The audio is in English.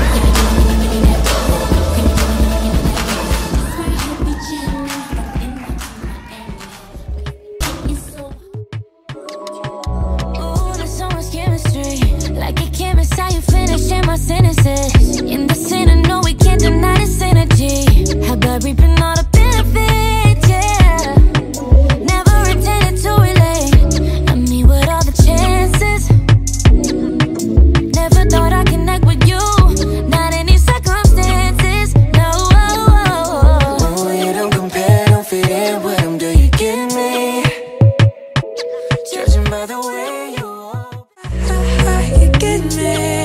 My sentences in the center, no, we can't deny this energy. How about reaping all the benefits, yeah. Never intended to relate. I mean, what are the chances? Never thought I'd connect with you, not any circumstances, no. No, you don't compare, don't fit in with them, do you get me? Judging by the way you walk, you get me.